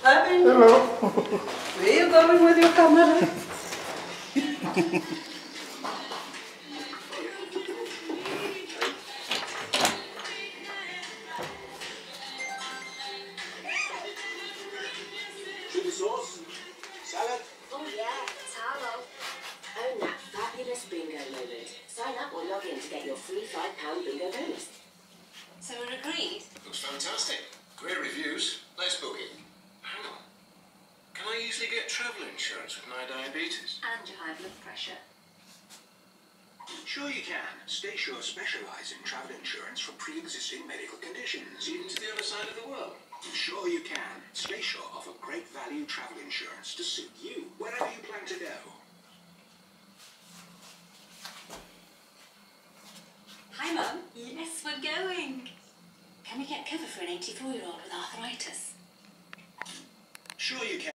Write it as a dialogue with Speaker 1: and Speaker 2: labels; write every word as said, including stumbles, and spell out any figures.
Speaker 1: Hi, Benji.
Speaker 2: Hello.
Speaker 1: Where are you going with your camera?
Speaker 3: Chili sauce? Salad?
Speaker 4: Oh yeah, taro. Own that fabulous bingo moment. Sign up or log in to get your free five pound bingo bonus.
Speaker 5: So we're agreed?
Speaker 3: Looks fantastic. Great reviews. Nice booking. Hang on. Can I easily get travel insurance with my diabetes?
Speaker 5: And your high blood pressure.
Speaker 6: Sure you can. StaySure specialise in travel insurance for pre-existing medical conditions.
Speaker 3: Even to the other side of the world.
Speaker 6: Sure you can. StaySure offer great value travel insurance to suit you wherever you plan to go.
Speaker 5: Hi, Mum. Yes, we're going. Can we get cover for an eighty-four-year-old with arthritis?
Speaker 6: Sure you can.